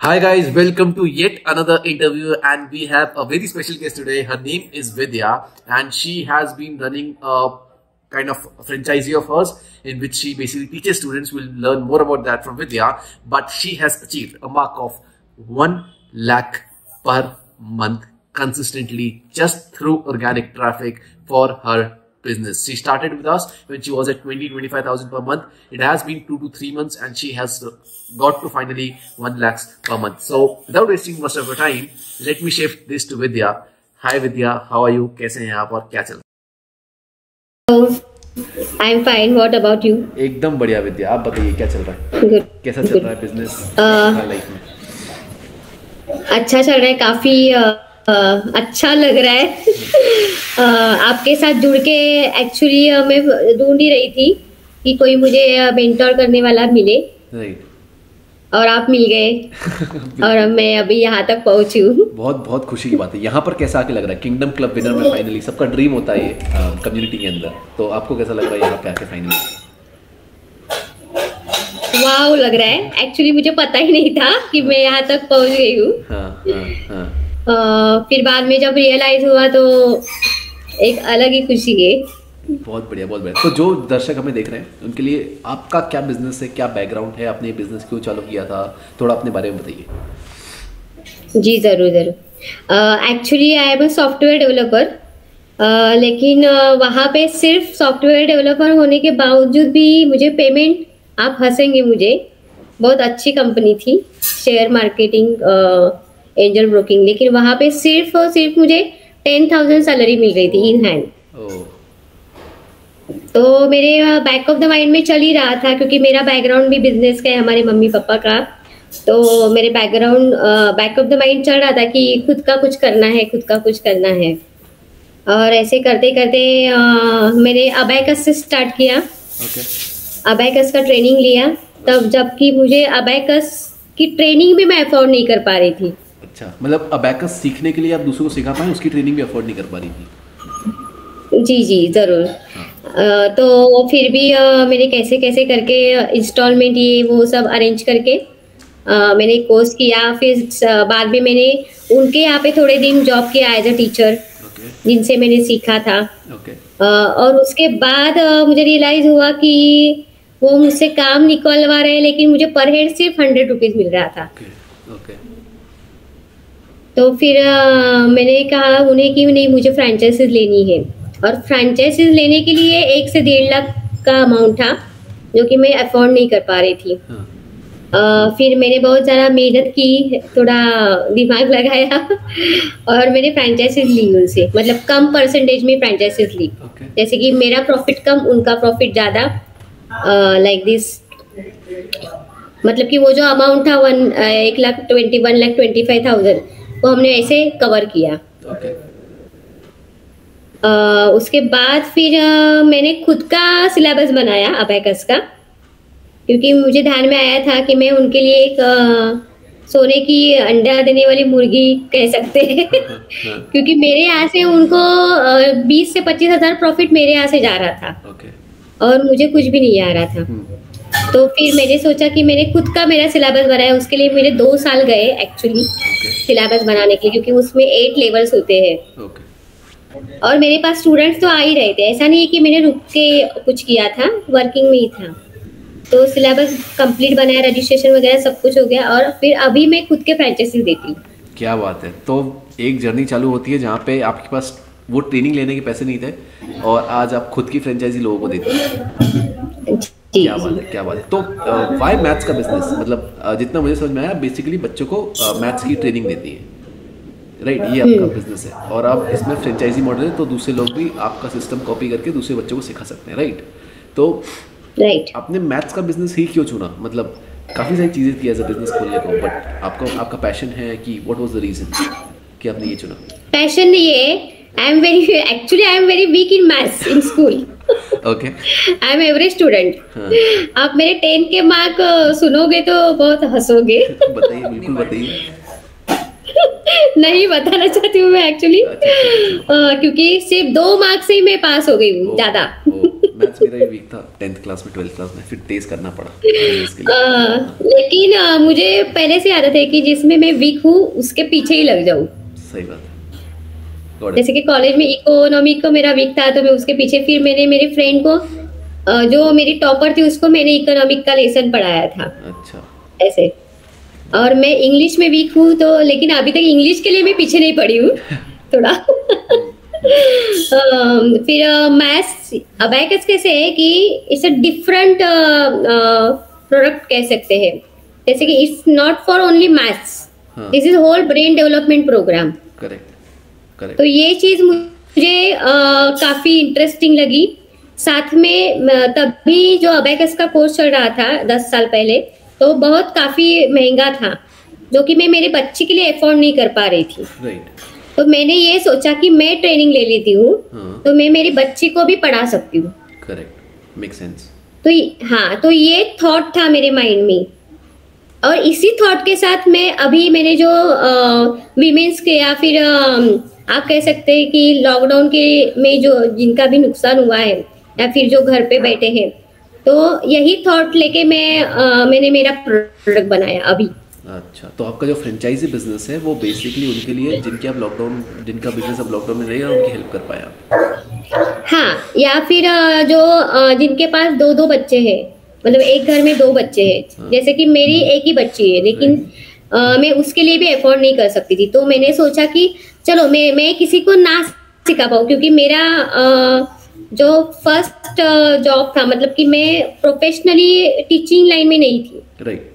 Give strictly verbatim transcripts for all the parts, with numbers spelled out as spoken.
Hi guys, welcome to yet another interview, and we have a very special guest today. Her name is Vidya and she has been running a kind of franchisee of hers in which she basically teaches students. We'll learn more about that from Vidya, but she has achieved a mark of one lakh per month consistently just through organic traffic for her business. She started with us when she was at twenty to twenty-five thousand per month. It has been two to three months and she has got to finally one lakhs per month. So without wasting much of your time, let me shift this to Vidya. Hi Vidya, how are you? कैसे हैं आप और क्या चल रहा है? I'm fine. What about you? एकदम बढ़िया विद्या, आप बताइए क्या चल रहा है? Good. कैसा चल रहा है बिजनेस लाइफ में? अच्छा चल रहा है, काफी Uh, अच्छा लग रहा है। uh, आपके साथ जुड़ के एक्चुअली uh, मैं ढूंढ ही रही थी कि कोई मुझे मेंटोर करने वाला मिले, राइट, और आप मिल गए और मैं अभी यहाँ तक पहुँची हूँ। बहुत बहुत खुशी की बात है। यहाँ पर कैसा आके लग रहा है? किंगडम क्लब विनर में फाइनली, सबका ड्रीम होता है ये कम्युनिटी के अंदर, तो आपको कैसा लग रहा है यहाँ पे आके फाइनली? वाव लग रहा है। एक्चुअली मुझे पता ही नहीं था कि मैं यहाँ तक पहुँच गई हूँ। हाँ, हाँ, हाँ। Uh, फिर बाद में जब रियलाइज हुआ तो एक अलग ही खुशी है। बहुत बढ़िया, बहुत बढ़िया। तो जो दर्शक हमें देख रहे हैं उनके लिए आपका क्या बिजनेस है, क्या बैकग्राउंड है, आपने बिजनेस क्यों चालू किया था, थोड़ा अपने बारे में बताइए। जी जरूर जरूर। Actually I am a software developer, लेकिन uh, वहाँ पे सिर्फ सॉफ्टवेयर डेवलपर होने के बावजूद भी मुझे पेमेंट, आप हंसेंगे, मुझे बहुत अच्छी कंपनी थी, शेयर मार्केटिंग, एंजल ब्रोकिंग, लेकिन वहाँ पे सिर्फ और सिर्फ मुझे टेन थाउजेंड सैलरी मिल रही थी इन हैंड। तो मेरे बैक ऑफ द माइंड में चल ही रहा था, क्योंकि मेरा बैकग्राउंड भी बिजनेस का है, हमारे मम्मी पापा का। तो मेरे background back of the mind चल रहा था कि खुद का कुछ करना है, खुद का कुछ करना है। और ऐसे करते करते आ, मैंने अबैकस से स्टार्ट किया। okay. अबैकस का ट्रेनिंग लिया, तब जबकि मुझे अबैकस की ट्रेनिंग भी मैं अफोर्ड नहीं कर पा रही थी। अच्छा, मतलब अबैकस सीखने के लिए आप दूसरों को सिखा पाए, उसकी ट्रेनिंग भी अफोर्ड नहीं कर पा रही थी? जी जी जरूर। हाँ। तो फिर भी आ, मैंने कैसे कैसे करके इंस्टॉलमेंट ये वो सब अरेंज करके आ, मैंने कोर्स किया। फिर बाद में मैंने उनके यहाँ पे थोड़े दिन जॉब किया एज अ टीचर, जिनसे मैंने सीखा था। okay. आ, और उसके बाद आ, मुझे रियलाइज हुआ कि वो मुझसे काम निकलवा रहे हैं, लेकिन मुझे पर हेड सिर्फ हंड्रेड रुपीज मिल रहा था। okay. Okay. तो फिर आ, मैंने कहा उन्हें कि नहीं, मुझे फ्रेंचाइजीज लेनी है, और फ्रेंचाइजीज लेने के लिए एक से डेढ़ लाख का अमाउंट था, जो कि मैं अफोर्ड नहीं कर पा रही थी। हाँ। आ, फिर मैंने बहुत ज़्यादा मेहनत की, थोड़ा दिमाग लगाया और मैंने फ्रेंचाइजीज ली उनसे, मतलब कम परसेंटेज में फ्रेंचाइजीज ली। okay. जैसे कि मेरा प्रॉफिट कम, उनका प्रॉफिट ज़्यादा, लाइक दिस। मतलब कि वो जो अमाउंट था वन एक lakh twenty one lakh twenty five thousand वो हमने ऐसे कवर किया। okay. uh, उसके बाद फिर uh, मैंने खुद का सिलेबस बनाया अबैकस का, क्योंकि मुझे ध्यान में आया था कि मैं उनके लिए एक uh, सोने की अंडा देने वाली मुर्गी कह सकते हैं क्योंकि मेरे यहाँ से उनको बीस uh, से पच्चीस हजार प्रॉफिट मेरे यहाँ से जा रहा था। okay. और मुझे कुछ भी नहीं आ रहा था। hmm. तो फिर मैंने सोचा कि मैंने खुद का मेरा सिलेबस बनाया। उसके लिए मेरे दो साल गए एक्चुअली सिलेबस बनाने के लिए, क्योंकि उसमें एट लेवल्स होते हैं। okay. और मेरे पास स्टूडेंट्स तो आ ही रहे थे, ऐसा नहीं है कि मैंने रुक के कुछ किया था, वर्किंग में ही था। तो सिलेबस कंप्लीट बनाया, रजिस्ट्रेशन वगैरह सब कुछ हो गया, और फिर अभी मैं खुद के फ्रेंचाइजी देती हूँ। क्या बात है। तो एक जर्नी चालू होती है जहाँ पे आपके पास वो ट्रेनिंग लेने के पैसे नहीं थे, और आज आप खुद की फ्रेंचाइजी लोगों को देते हैं। क्या बात है, क्या बात है। तो वाई मैथ्स का बिजनेस, मतलब uh, जितना मुझे समझ में आया, बेसिकली बच्चों को मैथ्स uh, की ट्रेनिंग देती है, राइट right? ये आपका बिजनेस है, और आप इसमें फ्रेंचाइजी मॉडल है, तो दूसरे लोग भी आपका सिस्टम कॉपी करके दूसरे बच्चों को सिखा सकते हैं, राइट right? तो राइट right. आपने मैथ्स का बिजनेस ही क्यों चुना? मतलब काफ़ी सारी चीज़ें थी एज अ बिजनेस खोलने को, बट आपको आपका पैशन है कि व्हाट वाज द रीजन कि आपने ये चुना? पैशन ये, I am very actually I am very weak in maths in school. Okay, I am average student. आप मेरे टेन के मार्क सुनोगे तो बहुत हंसोगे। बताइए, बिल्कुल बताइए। नहीं बताना चाहती हूँ मैं एक्चुअली, क्योंकि सिर्फ दो मार्क्स से ही मैं पास हो गई हूँ, ज्यादा। मैथ्स मेरा भी वीक था टेंथ क्लास में, ट्वेल्थ क्लास में, फिर तेज करना पड़ा इसके लिए। आ, लेकिन आ, मुझे पहले से आदत है कि जिसमें मैं वीक हूँ उसके पीछे ही लग जाऊँ। सही बात है। जैसे कि कॉलेज में इकोनॉमिक को मेरा वीक था तो मैं उसके पीछे, फिर मैंने मेरे फ्रेंड को आ, जो मेरी टॉपर थी उसको मैंने इकोनॉमिक का लेसन पढ़ाया था। अच्छा। ऐसे। और मैं इंग्लिश में वीक हूँ तो, लेकिन अभी तक इंग्लिश के लिए मैं पीछे नहीं पड़ी हूँ थोड़ा। um, फिर मैथ्स अबैकस कैसे है कि इट्स अ डिफरेंट प्रोडक्ट कह सकते हैं। जैसे कि it's not for only maths, this is whole brain development programme. Correct correct. तो ये चीज मुझे uh, काफी इंटरेस्टिंग लगी। साथ में तभी जो अबैकस का कोर्स चल रहा था दस साल पहले, तो बहुत काफी महंगा था, जो कि मैं मेरे बच्चे के लिए अफोर्ड नहीं कर पा रही थी। राइट। तो मैंने ये सोचा कि मैं ट्रेनिंग ले लेती हूँ, हाँ। तो मैं मेरी बच्ची को भी पढ़ा सकती हूँ। Correct, make sense. तो हाँ, तो ये थॉट था मेरे माइंड में, और इसी थॉट के साथ मैं अभी मैंने जो वीमेंस के या फिर आ, आप कह सकते हैं कि लॉकडाउन के में जो जिनका भी नुकसान हुआ है या फिर जो घर पे बैठे हैं, तो यही थॉट लेके मैं आ, मैंने मेरा प्रोडक्ट बनाया अभी। अच्छा, तो आपका जो फ्रेंचाइजी बिजनेस है वो बेसिकली उनके लिए जिनके आप लॉकडाउन जिनका बिजनेस अब लॉकडाउन में रहेगा उनकी हेल्प कर पाया। हाँ, या फिर जो जिनके पास दो दो बच्चे हैं, मतलब एक घर में दो बच्चे हैं। हाँ। जैसे कि मेरी एक ही बच्ची है, लेकिन आ, मैं उसके लिए भी अफोर्ड नहीं कर सकती थी, तो मैंने सोचा कि चलो मैं मैं किसी को ना सिखा पाऊँ, क्योंकि मेरा आ, जो फर्स्ट जॉब था, मतलब कि मैं प्रोफेशनली टीचिंग लाइन में नहीं थी। राइट।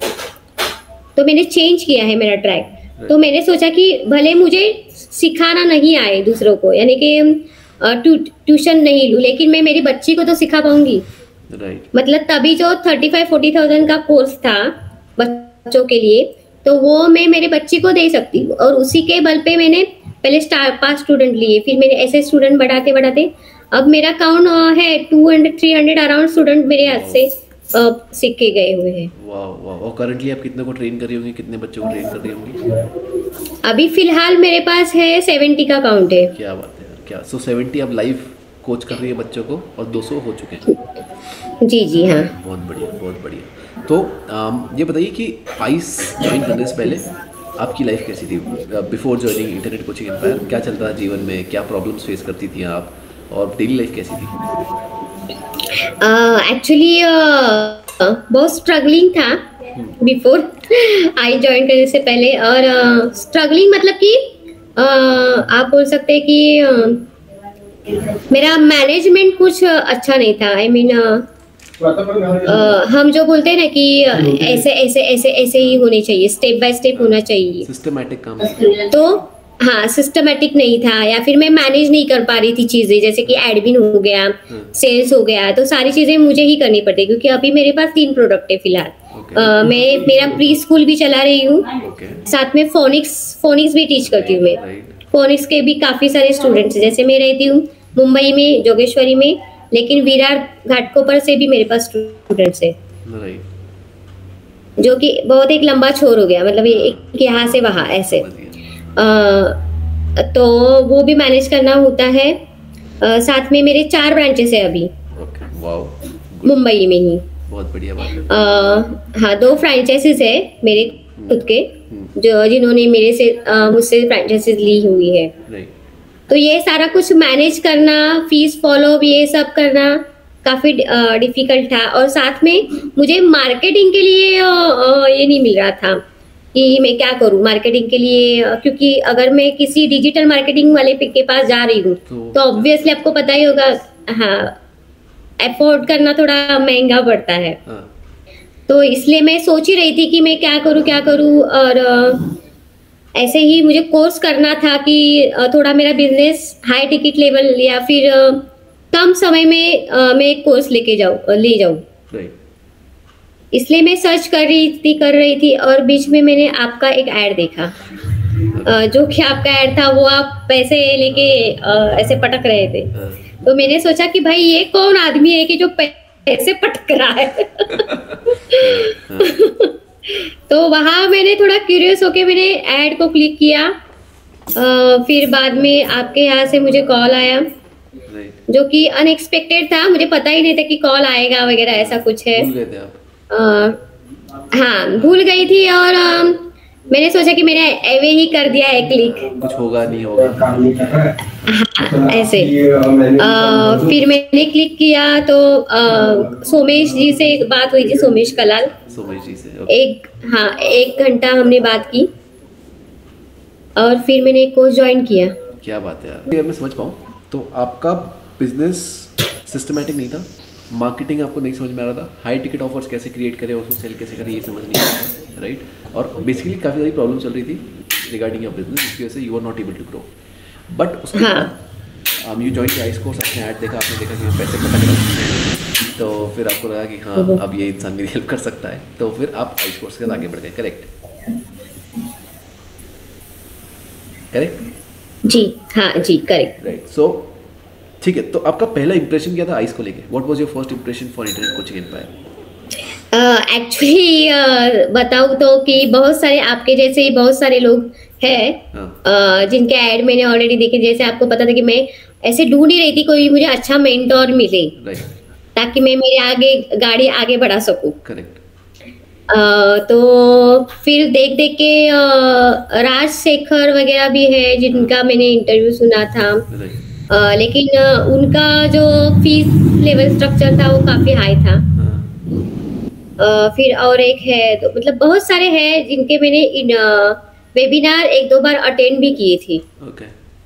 तो मैंने चेंज किया है मेरा ट्रैक। तो मैंने सोचा कि भले मुझे सिखाना नहीं आए दूसरों को, यानी कि ट्यूशन नहीं लूं, लेकिन मैं मेरी बच्ची को तो सिखा पाऊंगी। राइट। मतलब तभी जो थर्टी फाइव फोर्टी थाउजेंड का कोर्स था बच्चों के लिए, तो वो मैं मेरे बच्ची को दे सकती हूँ। और उसी के बल पे मैंने पहले स्टार पांच स्टूडेंट लिए, फिर मैंने ऐसे स्टूडेंट बढ़ाते बढ़ाते अब मेरा काउंट है two hundred three hundred around student मेरे हाथ से सीख के गए हुए हैं। वाह वाह। और करंटली आप कितने को ट्रेन कर रही होंगी, कितने बच्चों को ट्रेन कर रही होंगी? अभी फिलहाल मेरे पास है सेवेंटी का काउंट है। क्या बात है, क्या सो सेवेंटी आप लाइव कोच कर रही है बच्चों को, और दो सौ हो चुके हैं। जी जी हाँ, बहुत बढ़िया बहुत बढ़िया। तो आम, ये बताइए कि आइस ज्वाइन करने से पहले आपकी लाइफ कैसी थी? Before joining Internet Coaching Empire क्या चलता था जीवन में, क्या प्रॉब्लम्स फेस करती थी आप, और डेली लाइफ कैसी थी? एक्चुअली uh, uh, बहुत स्ट्रगलिंग था बिफोर आई ज्वाइन करने से पहले। और स्ट्रगलिंग uh, मतलब कि uh, आप बोल सकते हैं कि uh, मेरा मैनेजमेंट कुछ अच्छा नहीं था। I I mean mean, uh, uh, हम जो बोलते हैं ना कि uh, ऐसे ऐसे ऐसे ऐसे ही होने चाहिए, स्टेप बाय स्टेप होना चाहिए, सिस्टमैटिक काम। तो हाँ, सिस्टमेटिक नहीं था, या फिर मैं मैनेज नहीं कर पा रही थी चीजें, जैसे कि एडमिन हो गया, सेल्स हो गया, तो सारी चीजें मुझे ही करनी पड़ती, क्योंकि अभी मेरे पास तीन प्रोडक्ट है फिलहाल। okay. uh, मैं मेरा प्री स्कूल भी चला रही हूँ, okay. साथ में फोनिक्स फोनिक्स भी टीच करती हूँ मैं। right. फोनिक्स के भी काफी सारे स्टूडेंट्स, जैसे मैं रहती हूँ मुंबई में, जोगेश्वरी में, लेकिन विरार घाटकोपर से भी मेरे पास स्टूडेंट्स है। right. जो कि बहुत एक लंबा छोर हो गया, मतलब एक यहाँ से वहाँ ऐसे। Uh, तो वो भी मैनेज करना होता है। uh, साथ में मेरे चार ब्रांचेस है अभी। okay, wow, मुंबई में ही। बहुत बढ़िया बात है। uh, हाँ, दो फ्रेंचाइजीज है मेरे खुद के, जो जिन्होंने मेरे से uh, मुझसे फ्रेंचाइजीज ली हुई है। right. तो ये सारा कुछ मैनेज करना, फीस फॉलो ये सब करना काफी डिफिकल्ट uh, था। और साथ में मुझे मार्केटिंग के लिए uh, uh, ये नहीं मिल रहा था कि मैं क्या करूं मार्केटिंग के लिए, क्योंकि अगर मैं किसी डिजिटल मार्केटिंग वाले के पास जा रही हूँ तो ऑब्वियसली आपको पता ही होगा, हाँ, अफोर्ड करना थोड़ा महंगा पड़ता है। हाँ। तो इसलिए मैं सोच ही रही थी कि मैं क्या करूं क्या करूं और ऐसे ही मुझे कोर्स करना था कि थोड़ा मेरा बिजनेस हाई टिकट लेवल या फिर कम समय में मैं एक कोर्स लेके जाऊं ले जाऊं। इसलिए मैं सर्च कर रही थी कर रही थी और बीच में मैंने आपका एक ऐड देखा, जो कि आपका ऐड था वो आप पैसे लेके ऐसे पटक रहे थे। तो मैंने सोचा कि भाई ये कौन आदमी है कि जो पैसे पटक रहा है। तो वहां मैंने थोड़ा क्यूरियस होके मैंने ऐड को क्लिक किया। फिर बाद में आपके यहाँ से मुझे कॉल आया राइट। जो कि अनएक्सपेक्टेड था, मुझे पता ही नहीं था कि कॉल आएगा वगैरह, ऐसा कुछ है। भूल गए थे आप? अ, हाँ भूल गई थी, और अ, मैंने सोचा कि मैंने एवे ही कर दिया है क्लिक, कुछ होगा नहीं होगा। हाँ ऐसे। अ, फिर मैंने क्लिक किया तो अ, सोमेश जी से एक बात हुई थी, सोमेश कलाल, सोमेश जी से ओके। एक हाँ एक घंटा हमने बात की, और फिर मैंने एक कोर्स ज्वाइन किया। क्या बात है यार, मैं समझ पाऊँ तो आपका बिजनेस सिस्टमेटिक नहीं था, मार्केटिंग आपको नहीं समझ में आ रहा था, हाई टिकट ऑफर्स कैसे क्रिएट करें, उसको सेल कैसे करें, ये समझ नहीं आ रहा था, राइट। और बेसिकली काफ़ी सारी प्रॉब्लम चल रही थी रिगार्डिंग योर बिजनेस, जिसकी वजह से you are not able to grow. But उसके हाँ। बाद यू जॉइन आइस कोर्स, आपने ऐड देखा, आपने देखा कि पैसे पता चला, तो फिर आपको लगा कि हाँ अब ये इंसान मेरी हेल्प कर सकता है, तो फिर आप आइस कोर्स के साथ आगे बढ़ गए, करेक्ट? करेक्ट जी हाँ जी करेक्ट। राइट। सो ठीक है, तो आपका पहला इंप्रेशन क्या था आइस को लेके? What was your first impression for Internet Coaching Empire? Actually uh, बताऊँ तो कि बहुत सारे आपके जैसे ही बहुत सारे लोग हैं uh, जिनके ऐड मैंने ऑलरेडी देखे। जैसे आपको पता था कि मैं ऐसे ढूंढ ही रही थी कोई मुझे अच्छा मेंटोर मिले, राइट, ताकि मैं मेरे आगे गाड़ी आगे बढ़ा सकूं। करेक्ट। Uh, तो फिर देख देख के uh, राज शेखर वगैरह भी है जिनका मैंने इंटरव्यू सुना था, राइट, uh, लेकिन uh, उनका जो फीस लेवल स्ट्रक्चर था वो काफी हाई था। Uh, फिर और एक है, तो मतलब बहुत सारे हैं जिनके मैंने इन वेबिनार एक दो बार अटेंड भी किए थे। ओके।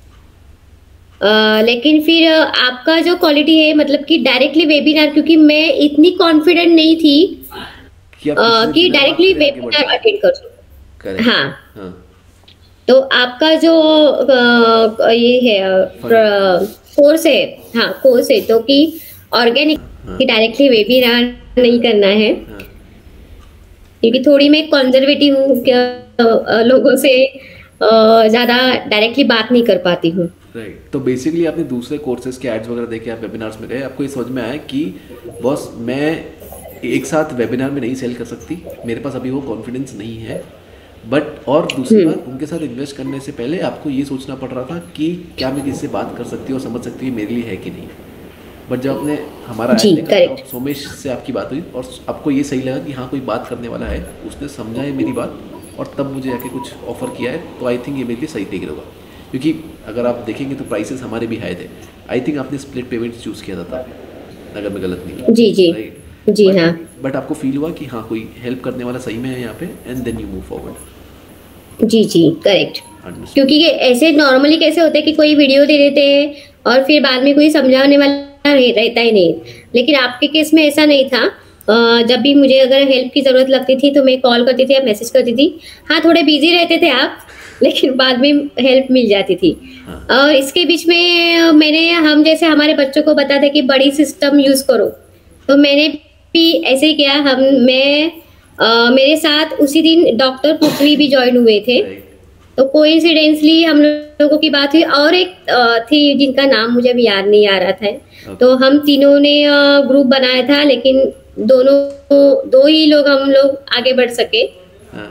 uh, लेकिन फिर uh, आपका जो क्वालिटी है, मतलब कि डायरेक्टली वेबिनार, क्योंकि मैं इतनी कॉन्फिडेंट नहीं थी कि, uh, कि डायरेक्टली वेबिनार अटेंड कर सकूं। हाँ, हाँ, तो आपका जो uh, ये है कोर्स है, हाँ कोर्स है, तो कि ऑर्गेनिक कि डायरेक्टली वेबिनार नहीं करना है, हाँ, क्योंकि थोड़ी मैं कंजर्वेटिव हूँ, लोगों से ज़्यादा डायरेक्टली बात नहीं कर पाती हूँ। राइट। तो बेसिकली आपने दूसरे कोर्सेज के एड्स वगैरह देखे, आप वेबिनार्स में गए, आपको ये समझ में आया कि बॉस मैं एक साथ वेबिनार में नहीं सेल कर सकती, मेरे पास अभी वो कॉन्फिडेंस नहीं है। बट और दूसरी बात, उनके साथ इन्वेस्ट करने से पहले आपको ये सोचना पड़ रहा था कि क्या मैं किससे बात कर सकती हूँ और समझ सकती हूँ मेरे लिए है कि नहीं। बट जब आपने हमारा जी, देखा, correct. सोमेश से आपकी बात हुई और आपको ये सही लगा कि हाँ कोई बात करने वाला है, उसने समझा है मेरी बात और तब मुझे आके कुछ ऑफर किया है, तो आई थिंक ये मेरे लिए सही तरीके होगा। क्योंकि अगर आप देखेंगे तो प्राइसेस हमारे भी हाई थे। आई थिंक आपने स्प्लिट पेमेंट चूज़ किया था तब, अगर मैं गलत नहीं हूँ। जी जी राइट, जी but, हाँ बट आपको फील हुआ कि हाँ कोई हेल्प करने वाला सही में है यहाँ पे, and then you move forward. जी जी करेक्ट। क्योंकि ये ऐसे नॉर्मली कैसे होता है कि कोई वीडियो दे देते हैं और फिर बाद में कोई समझाने वाला रहता ही नहीं, लेकिन आपके केस में ऐसा नहीं था। जब भी मुझे अगर हेल्प की जरूरत लगती थी तो मैं कॉल करती थी या मैसेज करती थी। हाँ थोड़े बिजी रहते थे आप, लेकिन बाद में हेल्प मिल जाती थी। और इसके बीच में मैंने, हम जैसे हमारे बच्चों को बताते कि बड़ी सिस्टम यूज करो, तो मैंने भी ऐसे ही किया। हम मैं आ, मेरे साथ उसी दिन डॉक्टर पृथ्वी भी ज्वाइन हुए थे, तो कोइंसिडेंसली हम लोगों की बात हुई। और एक थी जिनका नाम मुझे अभी याद नहीं आ रहा था, okay. तो हम तीनों ने ग्रुप बनाया था, लेकिन दोनों दो ही लोग हम लोग आगे बढ़ सके। हाँ.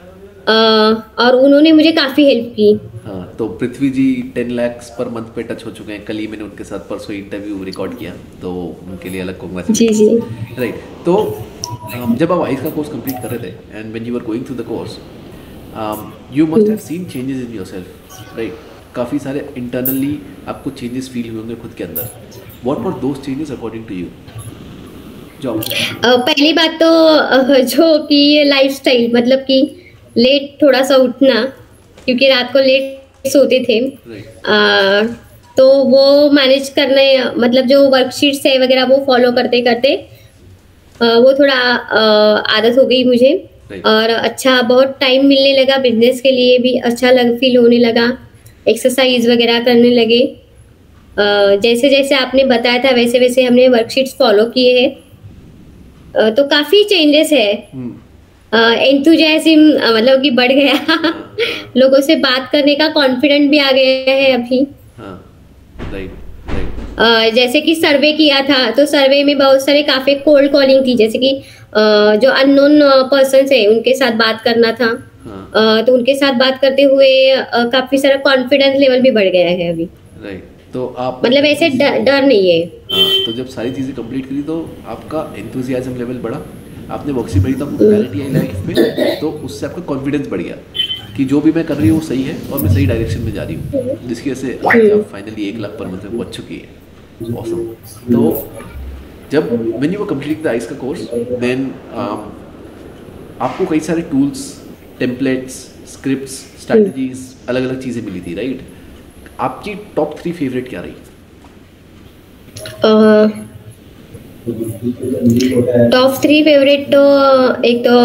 आ, और उन्होंने मुझे काफी हेल्प की। हाँ, तो पृथ्वी जी टेन लाख पर मंथ पे टच हो चुके हैं। कल ही मैंने उनके साथ परसों इंटरव्यू रिकॉर्ड किया, तो उनके लिए अलग कांग्रेचुलेशन। जी जी राइट। तो जब आप आइस का कोर्स कंप्लीट कर रहे थे, and when you are going through the course, you must have seen changes in yourself, right? काफ़ी सारे इंटरनली आपको चेंजेस फील हुए होंगे खुद के अंदर। What were those changes according to you? जो पहली बात तो जो कि लाइफस्टाइल, मतलब कि लेट थोड़ा सा उठना, क्योंकि रात को लेट सोते थे, आ, तो वो मैनेज करने, मतलब जो वर्कशीट्स है वगैरह वो फॉलो करते करते आ, वो थोड़ा आ, आदत हो गई मुझे। और अच्छा बहुत टाइम मिलने लगा, बिजनेस के लिए भी अच्छा लग फील होने लगा, एक्सरसाइज वगैरह करने लगे। आ, जैसे जैसे आपने बताया था वैसे वैसे हमने वर्कशीट्स फॉलो किए हैं, तो काफी चेंजेस है। एंथुजियाज्म मतलब कि बढ़ गया, लोगों से बात करने का कॉन्फिडेंट भी आ गया है अभी। Right, right. जैसे कि सर्वे किया था, तो सर्वे में बहुत सारे काफी कोल्ड कॉलिंग थी, जैसे कि uh, जो अननोन पर्सन है उनके साथ बात करना था। uh, तो उनके साथ बात करते हुए uh, काफी सारा कॉन्फिडेंस लेवल भी बढ़ गया है अभी। राइट। तो आप मतलब ऐसे डर, डर नहीं है। हाँ, तो जब सारी चीज़ें कंप्लीट करी तो आपका एंथुजियाज्म लेवल बढ़ा, आपने वर्कशीट भरी तो आपको क्लैरिटी आई लाइफ में, तो उससे आपका कॉन्फिडेंस बढ़ गया कि जो भी मैं कर रही हूँ वो सही है और मैं सही डायरेक्शन में जा रही हूँ, जिसकी वजह से आज आप फाइनली एक लाख पर मंथ में पहुँच चुकी है। ऑसम। तो जब when you were completing the ice का कोर्स, देन आपको कई सारे टूल्स, टेम्पलेट्स, स्क्रिप्ट्स, स्ट्रैटेजीज, अलग अलग चीज़ें मिली थी, राइट? आपकी टॉप थ्री फेवरेट क्या रही? टॉप थ्री फेवरेट तो एक तो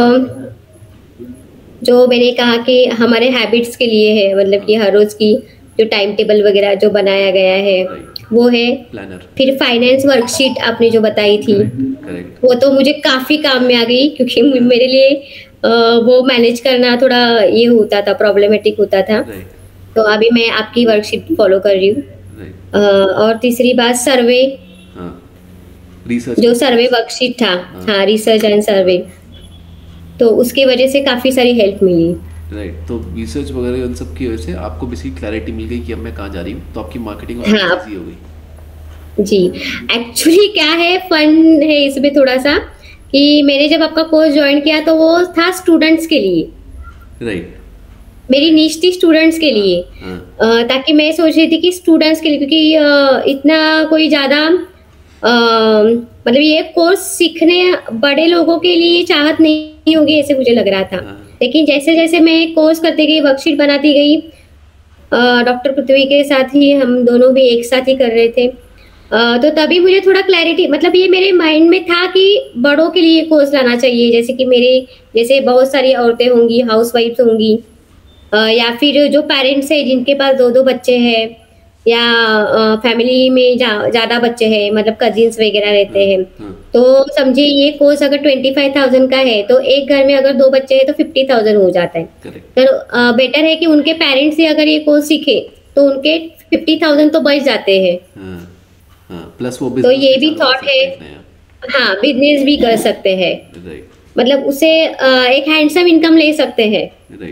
जो मैंने कहा कि हमारे हैबिट्स के लिए है, मतलब कि हर रोज की जो टाइम टेबल वगैरह जो बनाया गया है वो है प्लानर। फिर फाइनेंस वर्कशीट आपने जो बताई थी, करेक्ट। वो तो मुझे काफी काम में आ गई, क्योंकि मेरे लिए अ, वो मैनेज करना थोड़ा ये होता था, प्रॉब्लमेटिक होता था। तो अभी मैं आपकी वर्कशीट फॉलो कर रही हूँ। और तीसरी बात सर्वे, रिसर्च, जो सर्वे वर्कशीट था, हाँ रिसर्च एंड सर्वे, तो उसकी वजह से काफी सारी हेल्प मिली। Right right. तो रिसर्च वगैरह उन सब की वजह से आपको बेसिकली क्लैरिटी मिल गई कि अब मैं कहाँ जा रही हूँ, तो आपकी मार्केटिंग हाँ इजी हो गई। जी। एक्चुअली क्या है, फन है इसमें थोड़ा सा, कि मैंने जब आपका कोर्स ज्वाइन किया तो वो था स्टूडेंट्स के लिए, राइट right. मेरी नीश थी स्टूडेंट्स के लिए। हाँ. uh, ताकि मैं सोच रही थी कि स्टूडेंट्स के लिए, क्योंकि uh, इतना कोई ज्यादा uh, मतलब ये कोर्स सीखने बड़े लोगों के लिए चाहत नहीं होगी ऐसे मुझे लग रहा था। हाँ. लेकिन जैसे जैसे मैं कोर्स करते गई, वर्कशीट बनाती गई, डॉक्टर पृथ्वी के साथ ही हम दोनों भी एक साथ ही कर रहे थे, uh, तो तभी मुझे थोड़ा क्लैरिटी, मतलब ये मेरे माइंड में था कि बड़ों के लिए कोर्स लाना चाहिए, जैसे कि मेरे जैसे बहुत सारी औरतें होंगी, हाउस वाइफ्स होंगी, uh, या फिर जो पेरेंट्स है जिनके पास दो दो बच्चे हैं, या फैमिली uh, में ज्यादा बच्चे हैं, मतलब कजिन्स वगैरह रहते हैं। तो समझिए ये कोर्स अगर ट्वेंटी फाइव थाउजेंड का है तो एक घर में अगर दो बच्चे हैं तो फिफ्टी थाउजेंड हो जाता है। तो uh, बेटर है कि उनके पेरेंट्स ही अगर ये कोर्स सीखे तो उनके फिफ्टी थाउजेंड तो बच जाते हैं। प्लस वो तो ये भी थॉट है, हाँ बिजनेस भी कर सकते हैं, मतलब उसे uh, एक हैंडसम इनकम ले सकते हैं।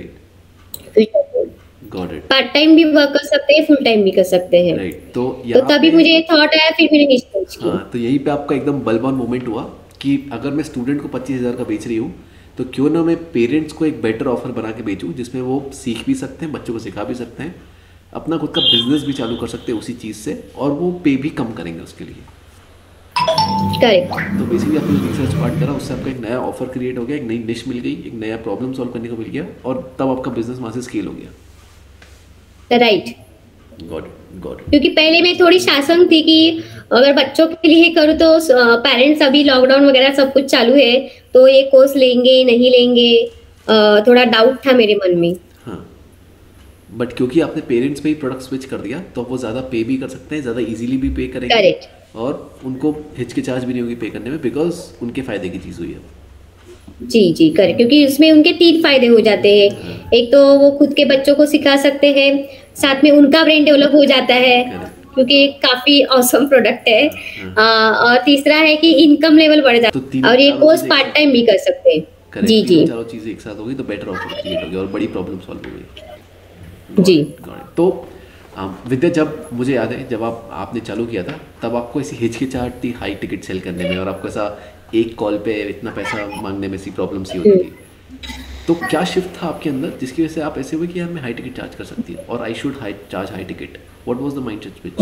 पार्ट टाइम भी वर्क कर सकते हैं, फुल टाइम भी कर सकते हैं। राइट। तो तो तभी मुझे ये थॉट आया, फिर मैंने रिसर्च की। हाँ, तो यहीं पे आपका एकदम बलवान मोमेंट हुआ कि अगर मैं स्टूडेंट को पच्चीस हजार का बेच रही हूँ तो क्यों ना मैं पेरेंट्स को एक बेटर ऑफर बना के बेचूं, जिसमें वो सीख भी सकते हैं, बच्चों को सिखा भी सकते हैं, अपना खुद का बिजनेस भी चालू कर सकते हैं उसी चीज़ से, और वो पे भी कम करेंगे उसके लिए। करेक्ट। तो बेसिकली आपने रिसर्च पार्ट करा, उससे आपका एक नया ऑफर क्रिएट हो गया, एक नई निश मिल गई, एक नया प्रॉब्लम सॉल्व करने को मिल गया, और तब आपका बिजनेस वहाँ से स्केल हो गया। राइट। Got got. क्योंकि पहले मैं थोड़ी शासन थी कि अगर बच्चों के लिए करूँ तो पेरेंट्स, अभी लॉकडाउन वगैरह सब कुछ चालू है तो ये कोर्स लेंगे नहीं लेंगे, थोड़ा डाउट था मेरे मन में। हाँ, बट क्योंकि आपने पेरेंट्स पे ही प्रोडक्ट स्विच कर दिया तो वो ज़्यादा पे भी कर सकते हैं, ज़्यादा इजीली भी पे करेंगे। करेक्ट। और उनको हिचकिचाहट भी नहीं होगी पे करने में, बिकॉज उनके फायदे की चीज़ हुई है। जी जी करेक्ट, क्योंकि उसमें उनके तीन फायदे हो जाते हैं। एक तो वो खुद के बच्चों को सिखा सकते हैं, साथ में उनका ब्रेन डेवलप हो जाता है, क्योंकि काफी ऑसम प्रोडक्ट है। आ, और तीसरा है कि इनकम लेवल बढ़ जाता है, और ये कोर्स पार्ट टाइम भी कर सकते हैं। जी जी, चारों चीजें एक साथ होगी तो बेटर ऑफर क्रिएट होगी और बड़ी प्रॉब्लम सॉल्व होगी। जी। तो विद्या, जब मुझे याद है जब आप आपने चालू किया था तब आपको ऐसी हिचकिचाहट थी हाई टिकट सेल करने में, और आपको ऐसा एक कॉल पे इतना पैसा मांगने में सी प्रॉब्लम सी होती थी। तो क्या शिफ्ट था आपके अंदर जिसकी वजह से आप ऐसे हुए कि यार मैं हाई टिकट चार्ज कर सकती हूँ और I should high charge high ticket? What was the mindset switch?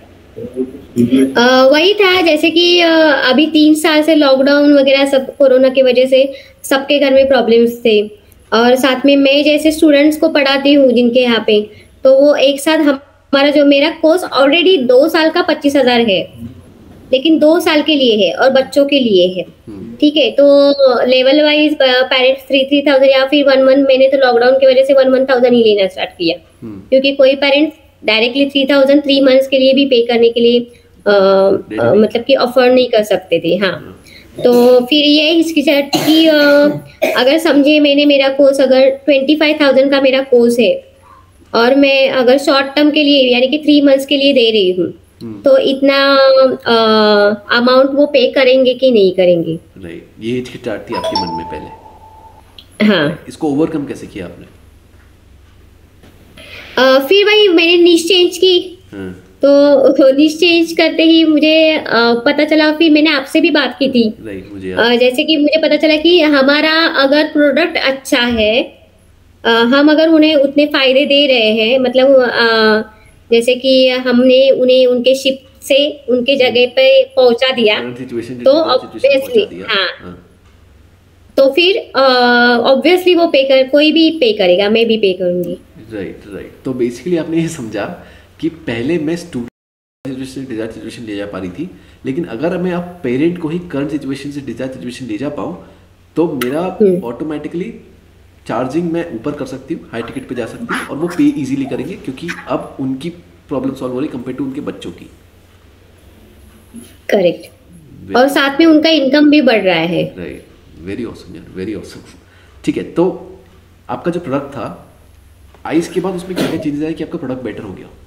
वही था, जैसे कि uh, अभी तीन साल से लॉकडाउन वगैरह सब कोरोना की वजह से सबके घर में प्रॉब्लम्स थे, और साथ में मैं जैसे स्टूडेंट्स को पढ़ाती हूँ जिनके यहाँ पे, तो वो एक साथ हमारा जो मेरा कोर्स ऑलरेडी दो साल का पच्चीस हजार है, लेकिन दो साल के लिए है और बच्चों के लिए है। ठीक है, तो level wise parents three three thousand या फिर वन वन, मैंने तो लॉकडाउन की वजह से वन वन थाउजेंड ही लेना स्टार्ट किया, क्योंकि कोई parents directly three thousand three months के लिए भी पे करने के लिए आ, आ, मतलब कि ऑफर नहीं कर सकते थे। हाँ, तो फिर ये हिचकिचाहट कि अगर समझिए मैंने मेरा कोर्स अगर ट्वेंटी फाइव थाउजेंड का मेरा कोर्स है और मैं अगर शॉर्ट टर्म के लिए यानी कि थ्री मंथ्स के लिए दे रही हूँ, तो इतना अमाउंट वो पे करेंगे कि नहीं करेंगे? राइट, ये हिचकिचाहट थी आपके मन में पहले। हाँ, इसको ओवरकम कैसे किया आपने? uh, फिर वही मैंने नीश चेंज की। हाँ. तो लिस्ट चेंज करते ही मुझे अ, पता चला, फिर मैंने आपसे भी बात की थी। राइट, मुझे अ, जैसे कि मुझे पता चला कि हमारा अगर प्रोडक्ट अच्छा है, अ, हम अगर उन्हें उतने फायदे दे रहे हैं, मतलब अ, जैसे कि हमने उन्हें उनके शिप से उनके जगह पे पहुंचा दिया, करंट सिचुएशन तो सिचुएशन पहुंचा ऑब्वियसली दिया। हाँ, हाँ, तो फिर ऑब्वियसली वो पे कर, कोई भी पे करेगा, मैं भी पे करूंगी। Right right. तो बेसिकली आपने ये समझा कि पहले मैं स्टूडेंट सिचुएशन से डिजायर सिचुएशन ले जा पा रही थी, लेकिन अगर मैं आप पेरेंट को ही करंट सिचुएशन से डिजायर सिचुएशन ले जा पाऊँ तो मेरा हम्म। ऑटोमेटिकली चार्जिंग मैं ऊपर कर सकती हूँ, हाई टिकट पे जा सकती हूँ, और वो पे इजीली करेंगे क्योंकि अब उनकी प्रॉब्लम सॉल्व हो रही कंपेयर टू उनके बच्चों की। करेक्ट। और साथ में उनका इनकम भी बढ़ रहा है। राइट, वेरी ऑसम यार, वेरी ऑसम। ठीक है, तो आपका जो प्रोडक्ट था आइस के बाद उसमें क्या क्या चेंजेस आए कि आपका प्रोडक्ट बेटर हो गया?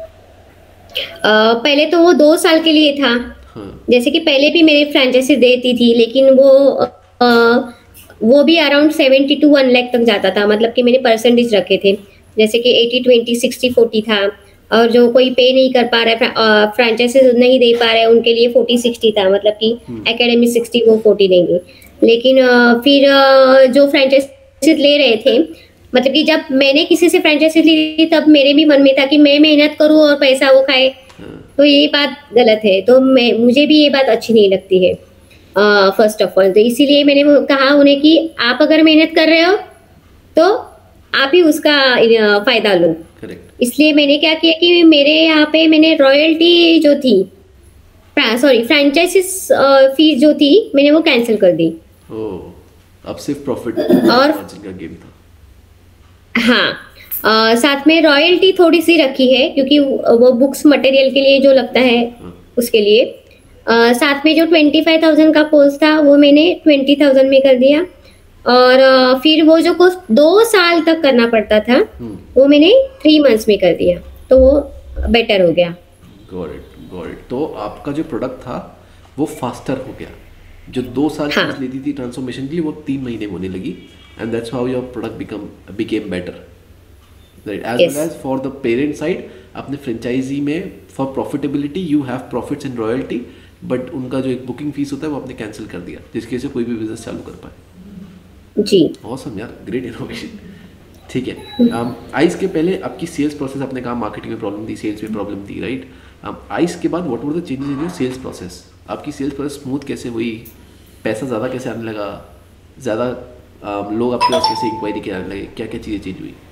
अ, पहले तो वो दो साल के लिए था। हाँ, जैसे कि पहले भी मेरी फ्रेंचाइजी देती थी, लेकिन वो अ, वो भी around seventy two one lakh तक जाता था, मतलब कि मैंने परसेंटेज रखे थे, जैसे कि एटी ट्वेंटी सिक्सटी फोर्टी था। और जो कोई पे नहीं कर पा रहा है, फ्रेंचाइजी नहीं दे पा रहा है, उनके लिए फोर्टी सिक्सटी था, मतलब कि एकेडमी सिक्सटी, वो फोर्टी देंगे। लेकिन अ, फिर अ, जो फ्रेंचाइजी ले रहे थे, मतलब कि जब मैंने किसी से फ्रेंचाइजी ली तब मेरे भी मन में था कि मैं मेहनत करूं और पैसा वो खाए, तो ये बात गलत है। तो मैं मुझे भी ये बात अच्छी नहीं लगती है फर्स्ट ऑफ ऑल। तो इसीलिए मैंने वो कहा उन्हें कि आप अगर मेहनत कर रहे हो तो आप ही उसका अ, फायदा लो। करेक्ट। इसलिए मैंने क्या किया कि मेरे यहाँ पे मैंने रॉयल्टी जो थी, सॉरी फ्रेंचाइजी फीस जो थी, मैंने वो कैंसिल कर दी। ओह, अब सिर्फ प्रॉफिट और मार्जिन का गेम था। हाँ, अ, साथ में रॉयल्टी थोड़ी सी रखी है, क्योंकि वो बुक्स मटेरियल के लिए जो लगता है हाँ, उसके लिए। अ, साथ में जो ट्वेंटी फाइव थाउजेंड का कोर्स था वो मैंने ट्वेंटी थाउजेंड में कर दिया। और अ, फिर वो जो कोर्स दो साल तक करना पड़ता था, हम्म, वो मैंने थ्री मंथ्स में कर दिया, तो वो बेटर हो गया। Got it, got it. तो आपका जो प्रोडक्ट था वो फास्टर हो गया, जो दो साल हाँ। चीज लेती थी ट्रांसफॉर्मेशन के लिए वो तीन महीने में होने लगी, and that's how your product become became better, right. As Yes. Well as for the parent side, अपने फ्रेंचाइजी में for profitability you have profits and royalty, but उनका जो एक बुकिंग फीस होता है वो आपने कैंसिल कर दिया, जिसकी वजह से कोई भी बिजनेस चालू कर पाए। जी। ऑसम यार, ग्रेट इनोवेशन। ठीक है, आइस के पहले आपकी सेल्स प्रोसेस, आपने कहा मार्केटिंग में प्रॉब्लम थी, सेल्स में प्रॉब्लम थी, राइट। आइस के बाद what were the changes in your sales process? आपकी सेल्स प्रोसेस स्मूथ कैसे हुई, पैसा ज़्यादा कैसे आने लगा, ज़्यादा लोग आपके पास कैसे इंक्वायरी के आने लगे, क्या क्या चीज़ें चेंज हुई?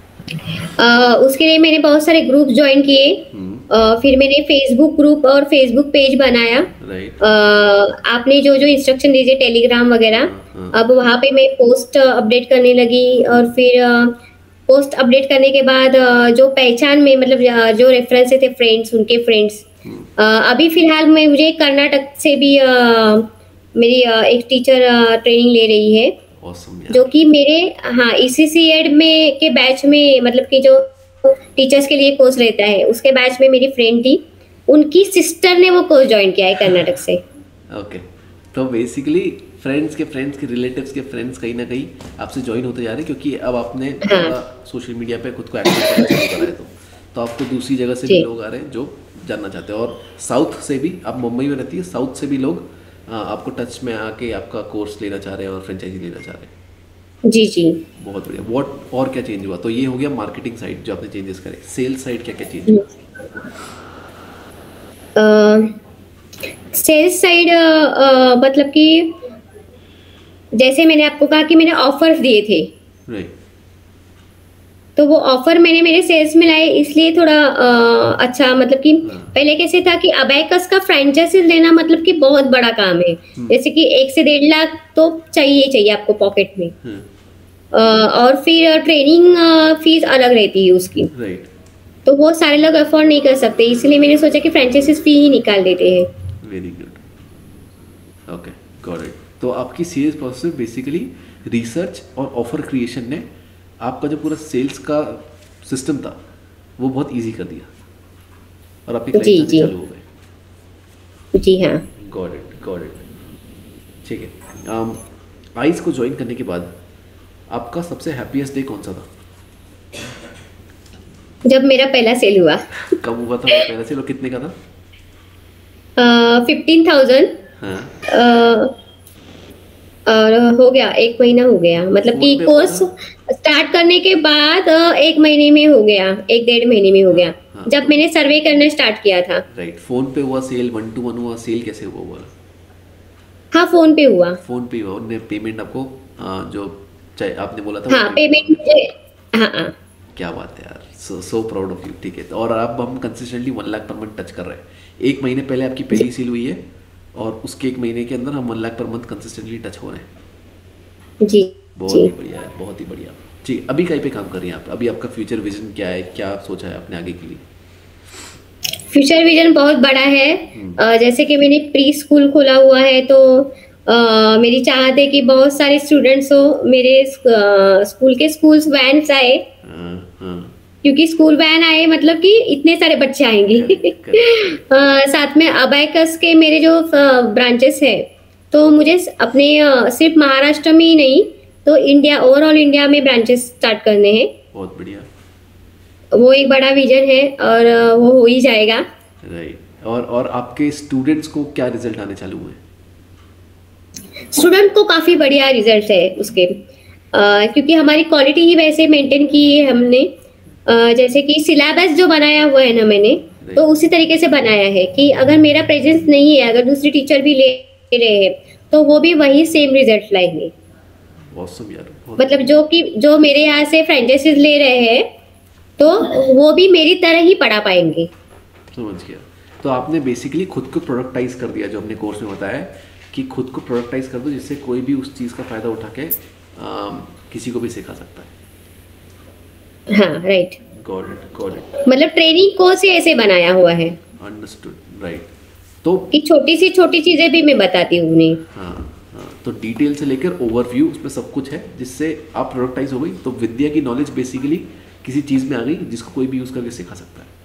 अ, उसके लिए मैंने बहुत सारे ग्रुप ज्वाइन किए। अ, फिर मैंने फेसबुक ग्रुप और फेसबुक पेज बनाया। राइट, अ, आपने जो जो इंस्ट्रक्शन दीजिए टेलीग्राम वगैरह, हाँ। अब वहाँ पे मैं पोस्ट अपडेट करने लगी। और फिर पोस्ट अपडेट करने के बाद अ, जो पहचान में, मतलब अ, जो रेफरेंस थे फ्रेंड्स, उनके फ्रेंड्स, अभी फिलहाल मैं मुझे कर्नाटक से भी अ, मेरी अ, एक टीचर ट्रेनिंग ले रही है, ऑसम जो यार, कि मेरे, हाँ, ईसीसी एड में के बैच में, मतलब कि जो टीचर्स के लिए कोर्स रहता है उसके बैच में मेरी फ्रेंड थी, उनकी सिस्टर ने वो कोर्स ज्वाइन किया है कर्नाटक से। ओके। तो बेसिकली फ्रेंड्स के फ्रेंड्स के रिलेटिव्स के फ्रेंड्स कहीं ना कहीं आपसे ज्वाइन होते जा रहे हैं, क्योंकि अब आपने थोड़ा सोशल मीडिया पे खुद को एक्टिव करना चालू करा है, तो तो आपको दूसरी जगह से भी जी। लोग आ रहे हैं जो जानना चाहते हैं, और साउथ से भी, आप मुंबई में रहती है, साउथ से भी लोग आ, आपको टच में आके आपका कोर्स लेना चाह रहे हैं और फ्रेंचाइजी लेना चाह रहे हैं। जी जी। बहुत बढ़िया। व्हाट और क्या चेंज हुआ? तो ये हो गया मार्केटिंग साइड जो आपने चेंजेस करे। सेल्स साइड क्या क्या चेंज हुआ? सेल्स साइड मतलब कि जैसे मैंने आपको कहा कि मैंने ऑफर्स दिए थे, राइट, तो वो ऑफर मैंने मेरे सेल्स में लाए, इसलिए थोड़ा अ, अच्छा, मतलब कि पहले कैसे था कि अबैकस का फ्रेंचाइजी लेना मतलब कि बहुत बड़ा काम है, जैसे कि एक से डेढ़ लाख तो चाहिए चाहिए आपको पॉकेट में। अ, और फिर ट्रेनिंग फीस अलग रहती है उसकी, राइट, तो वो सारे लोग अफोर्ड नहीं कर सकते, इसलिए मैंने सोचा कि फ्रेंचाइजी फी ही निकाल देते हैं। Very good, okay, got it. तो आपकी सेल्स प्रोसेस बेसिकली रिसर्च और ऑफर क्रिएशन ने आपका जो पूरा सेल्स का सिस्टम था वो बहुत इजी कर दिया, और आपके जी, क्लाइंट्स जी। चालू हो गए। जी हाँ। Got it, got it. ठीक है, आइस को ज्वाइन करने के बाद आपका सबसे हैप्पीएस्ट डे कौन सा था? जब मेरा पहला सेल हुआ। कब हुआ था पहला सेल और कितने का था? Fifteen thousand. हाँ। और हो गया, एक महीना हो गया, मतलब कि फोन पे कोर्स हुआ स्टार्ट करने के बाद अ, एक महीने में हो गया, एक डेढ़ महीने में हो गया, हाँ। जब मैंने सर्वे करना स्टार्ट किया था। राइट, फोन पे हुआ सेल, वन टू वन हुआ सेल, कैसे हुआ हुआ? हाँ, फोन पे हुआ। फोन पे हुआ, उन्होंने पेमेंट आपको अ, जो चाहे आपने बोला था हाँ, वो पेमेंट मुझे, हाँ हाँ। क्या बात है यार, so so proud of you. ठीक है, तो और अब हम consistently one lakh per month touch कर रहे हैं। एक महीने पहले आपकी पहली सेल हुई है और उसके एक महीने के अंदर हम one lakh per month consistently touch हो रहे हैं। जी बहुत जी। ही बढ़िया है, बहुत ही बढ़िया। जी, अभी कहीं पे काम कर रही हैं आप? अभी आपका फ्यूचर विजन क्या है, क्या सोचा है आपने आगे के लिए? फ्यूचर विजन बहुत बड़ा है। अ, जैसे कि मैंने प्री स्कूल खोला हुआ है, तो अ, मेरी चाहत है कि बहुत सारे स्टूडेंट्स हो, मेरे स्कूल के स्कूल्स वैन्स आए, हाँ, हाँ, क्योंकि स्कूल वैन आए मतलब कि इतने सारे बच्चे आएंगे। correct, correct. अ, साथ में अबैकस के मेरे जो ब्रांचेस है, तो मुझे अपने अ, सिर्फ महाराष्ट्र में ही नहीं, तो इंडिया, ओवरऑल इंडिया में ब्रांचेस स्टार्ट करने हैं। बहुत बढ़िया। वो एक बड़ा विजन है और अ, वो हो ही जाएगा। राइट। और और आपके स्टूडेंट्स को क्या रिजल्ट आने चालू हुए? स्टूडेंट को काफी बढ़िया रिजल्ट है उसके, अ, क्योंकि हमारी क्वालिटी ही वैसे मेंटेन की है हमने। अ, जैसे कि सिलेबस जो बनाया हुआ है ना मैंने, तो उसी तरीके से बनाया है कि अगर मेरा प्रेजेंस नहीं है, अगर दूसरी टीचर भी ले रहे हैं, तो वो भी वही सेम रिजल्ट लाएंगे। Awesome यार, बहुत मतलब जो कि जो मेरे यहाँ से फ्रेंचाइजीज ले रहे हैं, तो वो भी मेरी तरह ही पढ़ा पाएंगे। समझ गया। तो आपने बेसिकली खुद को प्रोडक्टाइज कर दिया, जो हमने कोर्स में बताया है कि खुद को प्रोडक्टाइज कर दो, जिससे कोई भी उस चीज़ का फ़ायदा उठा के आ, किसी को भी सिखा सकता है। हाँ, right. Got it, got it. मतलब ट्रेनिंग कोर्स ही ऐसे बनाया हुआ है अंडरस्टूड, राइट। तो कि छोटी सी छोटी चीजें भी मैं बताती हूँ उन्हें। हाँ हाँ, तो डिटेल से लेकर ओवरव्यू उसमें सब कुछ है, जिससे आप प्रोडक्टाइज हो गई। तो विद्या की नॉलेज बेसिकली किसी चीज़ में आ गई जिसको कोई भी यूज़ करके सिखा सकता है।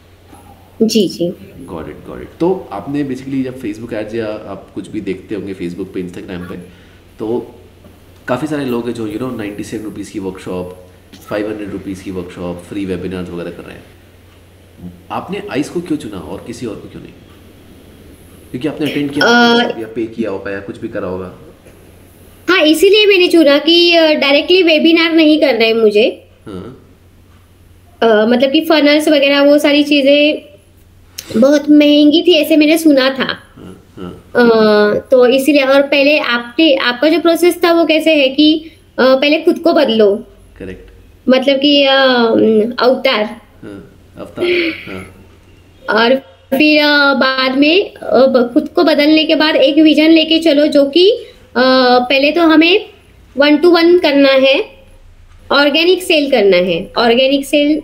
जी जी। Got it, got it. तो आपने बेसिकली जब फेसबुक एड्स या आप कुछ भी देखते होंगे फेसबुक पे, इंस्टाग्राम पे, तो काफ़ी सारे लोग हैं जो you know ninety seven rupees की वर्कशॉप, फाइव हंड्रेड रुपीज़ की वर्कशॉप, फ्री वेबिनार्स वगैरह कर रहे हैं। आपने आइस को क्यों चुना और किसी और को क्यों नहीं? क्योंकि आपने अटेंड किया अ, या पे किया होगा या कुछ भी करा होगा। हाँ, इसीलिए मैंने चुना कि डायरेक्टली वेबिनार नहीं करना है मुझे। हाँ, अ, मतलब कि फनल्स वगैरह वो सारी चीजें बहुत महंगी थी, ऐसे मैंने सुना था। हाँ, हाँ, अ, तो इसीलिए, और पहले आपने आपका जो प्रोसेस था वो कैसे है कि अ, पहले खुद को बदलो, करेक्ट। मतलब कि अ, अवतार, हाँ, अवतार। हाँ, और फिर अ, बाद में अ, ब- खुद को बदलने के बाद एक विजन लेके चलो, जो कि अ, पहले तो हमें वन टू वन करना है, ऑर्गेनिक सेल करना है। ऑर्गेनिक सेल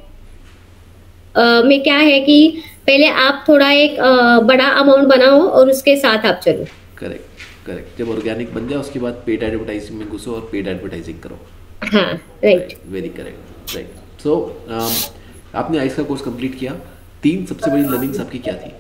में क्या है कि पहले आप थोड़ा एक अ, बड़ा अमाउंट बनाओ और उसके साथ आप चलो। Correct, correct. जब ऑर्गेनिक बन जाए उसके बाद पेड एडवर्टाइजिंग में घुसो और पेड एडवर्टाइजिंग करो। हाँ, right. Very correct, right. So आपने आइस का कोर्स कंप्लीट किया, तीन सबसे बड़ी लर्निंग्स आपकी क्या थी?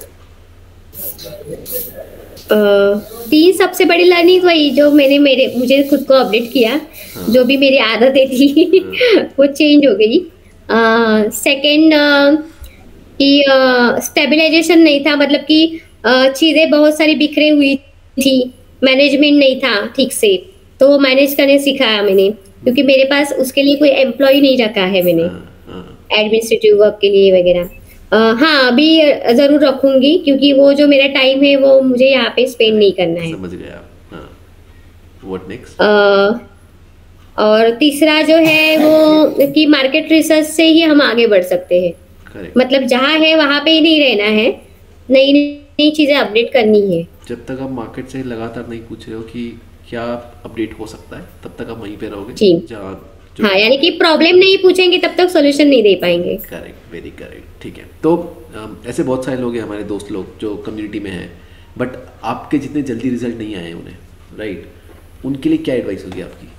अ, तीन सबसे बड़ी लर्निंग वही जो मैंने मेरे मुझे खुद को अपडेट किया। हाँ। जो भी मेरी आदतें थी वो चेंज हो गई। सेकंड कि स्टेबलाइजेशन नहीं था, मतलब कि अ, चीजें बहुत सारी बिखरे हुई थी, मैनेजमेंट नहीं था ठीक से, तो वो मैनेज करने सिखाया मैंने, क्योंकि मेरे पास उसके लिए कोई एम्प्लॉय नहीं रखा है मैंने, हाँ, हाँ, एडमिनिस्ट्रेटिव वर्क के लिए वगैरह। अ, हाँ, अभी जरूर रखूंगी, क्योंकि वो जो मेरा टाइम है वो मुझे यहाँ पे स्पेंड नहीं करना है। समझ गया। हाँ, व्हाट नेक्स्ट? अ, और तीसरा जो है वो कि मार्केट रिसर्च से ही हम आगे बढ़ सकते हैं। करेक्ट। मतलब जहाँ है वहाँ पे ही नहीं रहना है, नई नई चीजें अपडेट करनी है। जब तक आप मार्केट से लगातार नहीं पूछ रहे हो कि क्या अपडेट हो सकता है, तब तक आप वहीं पे रहोगे। जी। जहाँ हाँ, यानी कि प्रॉब्लम नहीं पूछेंगे तब तक सॉल्यूशन नहीं दे पाएंगे। Correct, very correct. ठीक है, तो अम, ऐसे बहुत सारे लोग हैं हमारे दोस्त लोग जो कम्युनिटी में हैं, बट आपके जितने जल्दी रिजल्ट नहीं आए उन्हें, राइट, उनके लिए क्या एडवाइस होगी आपकी?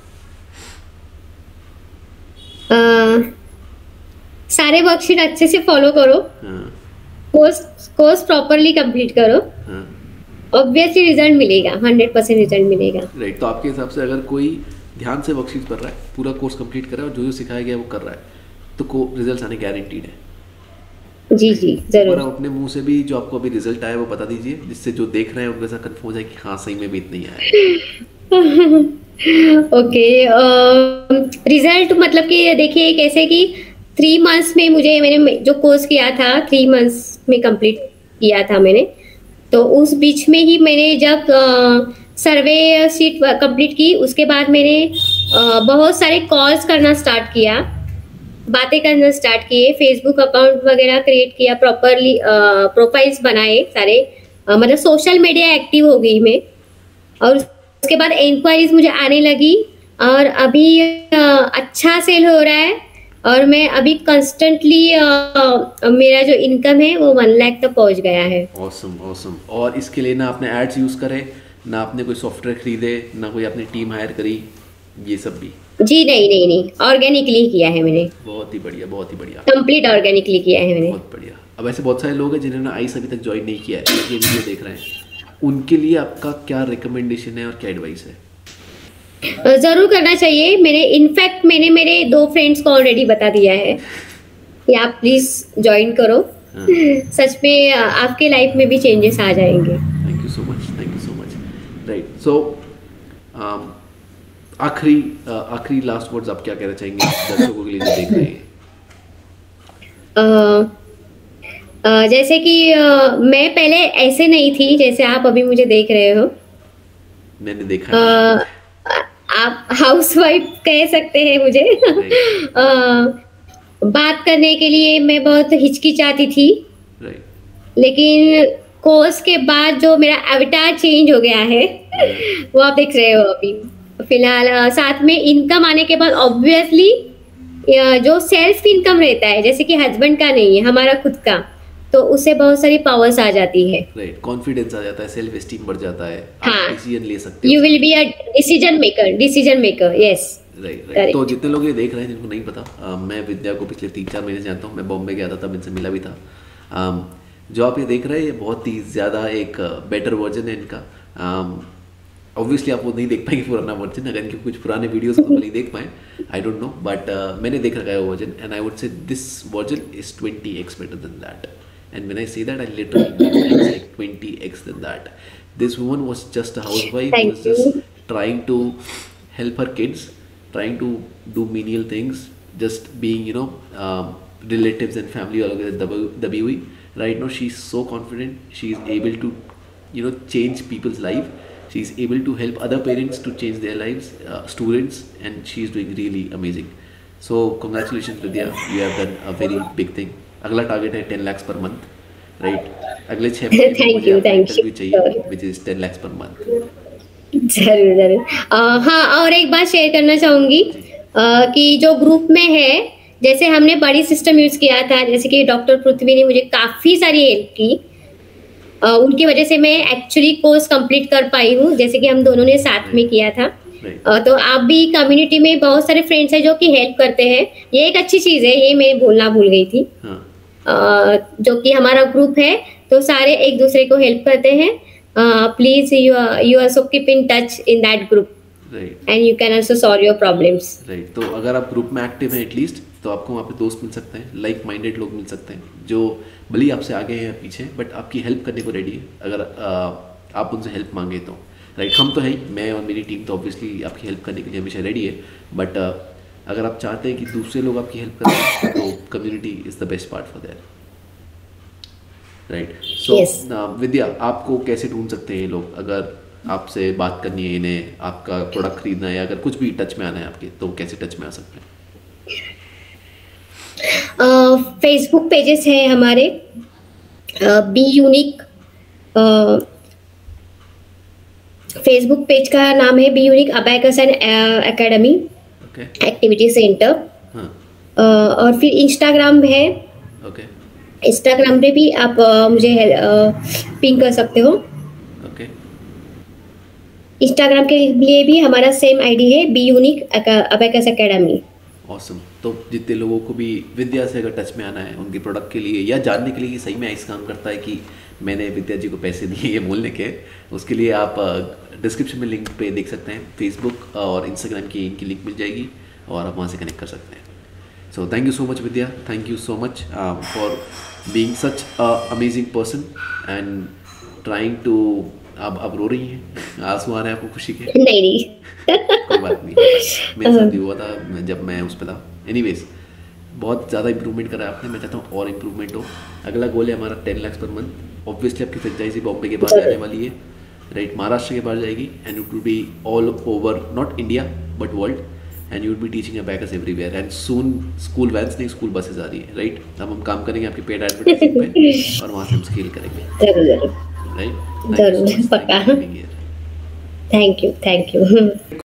अ, सारे वर्कशीट अच्छे से फॉलो करो, हाँ, कोर्स कोर्स प्रॉपरली कंप्लीट करो, हाँ, ऑब्वियसली रिजल्ट मिलेगा, हंड्रेड परसेंट रिजल्ट मिलेगा। राइट। तो आपके हिसाब से अगर कोई ध्यान से वर्कशीट कर रहा है, पूरा कोर्स कंप्लीट कर रहा है और जो जो सिखाया गया है वो कर रहा है, तो को रिजल्ट आने गारंटीड है। जी जी जरूर। और अपने मुंह से भी जो आपको अभी रिजल्ट आया वो बता दीजिए, जिससे जो देख रहे हैं उनके साथ कंफर्म हो जाए कि हाँ सही में भी इतना ही आया। ओके, रिजल्ट मतलब कि देखिए कैसे कि थ्री मंथ्स में मुझे, मैंने जो कोर्स किया था थ्री मंथ्स में कंप्लीट किया था मैंने, तो उस बीच में ही मैंने जब सर्वे शीट कंप्लीट की उसके बाद मैंने uh, बहुत सारे कॉल्स करना स्टार्ट किया, बातें करना स्टार्ट किए, फेसबुक अकाउंट वगैरह क्रिएट किया, प्रॉपरली प्रोफाइल्स बनाए सारे, uh, मतलब सोशल मीडिया एक्टिव हो गई मैं, और उसके बाद इंक्वायरीज मुझे आने लगी और अभी uh, अच्छा सेल हो रहा है और मैं अभी कंस्टेंटली uh, मेरा जो इनकम है वो वन लाख तक पहुंच गया है। Awesome awesome. और इसके लिए ना आपने एड्स यूज करे, ना आपने कोई सॉफ्टवेयर खरीदे, ना कोई अपनी टीम हायर करी, ये सब भी? जी नहीं नहीं नहीं, ऑर्गेनिकली किया है मैंने। बहुत ही बढ़िया, बहुत ही बढ़िया, कंप्लीट ऑर्गेनिकली किया है मैंने। बहुत बढ़िया। अब ऐसे बहुत सारे लोग हैं जिन्होंने आइस अभी तक ज्वाइन नहीं किया है, ये वीडियो देख रहे हैं, उनके लिए आपका क्या रिकमेंडेशन है और क्या एडवाइस है? जरूर करना चाहिए। मैंने इनफैक्ट मैंने मेरे दो फ्रेंड्स को ऑलरेडी बता दिया है कि आप प्लीज ज्वाइन करो। हाँ। सच में आपके लाइफ में भी चेंजेस आ जाएंगे। Thank you so much, thank you so much. Right, so आखिरी आखिरी लास्ट वर्ड्स आप क्या कहना चाहेंगे दर्शकों के लिए जो देख रहे हैं? uh, uh, जैसे कि uh, मैं पहले ऐसे नहीं थी जैसे आप अभी मुझे देख रहे हो। मैंने देखा uh, आप हाउसवाइफ कह सकते हैं मुझे। uh, बात करने के लिए मैं बहुत हिचकिचाती थी, लेकिन कोर्स के बाद जो मेरा अवतार चेंज हो गया है वो आप देख रहे हो अभी। फिलहाल साथ में इनकम आने के बाद ऑब्वियसली जो सेल्फ इनकम रहता है, जैसे कि हस्बैंड का नहीं है, हमारा खुद का, तो उससे बहुत सारी पावर्स आ जाती है। राइट, कॉन्फिडेंस आ जाता है, सेल्फ एस्टीम बढ़ जाता है, हाँ, आप डिसीजन ले सकते हो। You will be a decision maker, decision maker, yes. Right right. तो जितने लोग ये देख रहे हैं जिनको नहीं पता, आ, मैं विद्या को पिछले तीन चार महीने से जानता हूँ, मैं बॉम्बे गया था तब इनसे मिला भी था। आ, जो आप ये देख रहे हैं ये बहुत ही ज़्यादा एक बेटर वर्जन है इनका। ऑब्वियसली आप वो नहीं देख पाएंगे पुराना वर्जन, अगर इनके कुछ पुराने वीडियोस को नहीं देख पाए, आई डोंट नो, बट मैंने देख रखा है वो version, and I would say this version is twenty x better than that, and when I say that I literally mean like twenty x than that. This woman was just a housewife who was just trying to help her kids, trying to do menial things, just being, you know, um, relatives and family all over दबी हुई. Right now she is so confident, she is able to, you know, change people's life. She is able to help other parents to change their lives, uh, students, and she is doing really amazing. So congratulations Vidya, you have done a very big thing. अगला target है ten lakhs per month. Right, अगले छह महीने में मुझे interview चाहिए which is ten lakhs per month. जरूर जरूर। हाँ, और एक बात शेयर करना चाहूंगी कि जो ग्रुप में है, जैसे हमने बड़ी सिस्टम यूज किया था, जैसे कि डॉक्टर पृथ्वी ने मुझे काफी सारी हेल्प की, uh, उनकी वजह से मैं एक्चुअली कोर्स कंप्लीट कर पाई हूँ, जैसे कि हम दोनों ने साथ में किया था। uh, तो आप भी कम्युनिटी में बहुत सारे फ्रेंड्स हैं जो कि हेल्प करते हैं, ये एक अच्छी चीज है, ये मैं बोलना भूल गई थी। हाँ. Uh, जो कि हमारा ग्रुप है तो सारे एक दूसरे को हेल्प करते हैं। Please you you also keep in touch in that group, and you can also solve your problems. Right, तो अगर आप ग्रुप में एक्टिव हैं एटलीस्ट, तो आपको वहाँ पे दोस्त मिल सकते हैं, लाइक माइंडेड लोग मिल सकते हैं जो भले ही आपसे आगे हैं पीछे, बट आपकी हेल्प करने को रेडी है अगर uh, आप उनसे हेल्प मांगे तो। राइट, हम तो है, मैं और मेरी टीम तो ऑब्वियसली आपकी हेल्प करने के लिए हमेशा रेडी है, बट uh, अगर आप चाहते हैं कि दूसरे लोग आपकी हेल्प करें तो community is the best part for that. Right, so Vidya, आपको कैसे ढूंढ सकते हैं ये लोग? अगर आपसे बात करनी है, इन्हें आपका प्रोडक्ट खरीदना है, या अगर कुछ भी टच में आना है आपके, तो कैसे टच में आ सकते हैं? फेसबुक uh, पेजेस है हमारे, बी यूनिक, फेसबुक पेज का नाम है B unique abacus and academy activity centre. और फिर इंस्टाग्राम है, okay. इंस्टाग्राम पे भी आप uh, मुझे पिंग कर सकते हो। okay. इंस्टाग्राम के लिए भी हमारा सेम आईडी है, B unique abacus academy. Awesome. तो जितने लोगों को भी विद्या से अगर टच में आना है उनके प्रोडक्ट के लिए, या जानने के लिए कि सही में इस काम करता है कि मैंने विद्या जी को पैसे दिए ये बोलने के, उसके लिए आप डिस्क्रिप्शन में लिंक पे देख सकते हैं, फेसबुक और इंस्टाग्राम की इनकी लिंक मिल जाएगी और आप वहाँ से कनेक्ट कर सकते हैं। सो So thank you so much, Vidya. Thank you so much uh, for being such a amazing person and trying to अब अब रो रही हैं, आंसू आ रहे हैं आपको खुशी के? नहीं नहीं कोई बात नहीं, मेरे साथ भी हुआ था जब मैं उस पर था। एनीवेज, बहुत ज़्यादा इंप्रूवमेंट करा आपने, मैं चाहता हूँ और इंप्रूवमेंट हो। अगला गोल है हमारा ten lakh per month. Obviously आपकी फ्रेंचाइजी बॉम्बे के बाद जाने वाली है, राइट, महाराष्ट्र के बाद जाएगी, and it will be all over not India but world, and you will be teaching abacus everywhere, and soon school vans नहीं स्कूल बसेज आ रही है, राइट। अब हम काम करेंगे आपकी पेड एडवर्टाइजिंग पे और वहाँ से हम स्केल करेंगे, जरूर जरूर राइट। जरूर पक्का। Thank you thank you.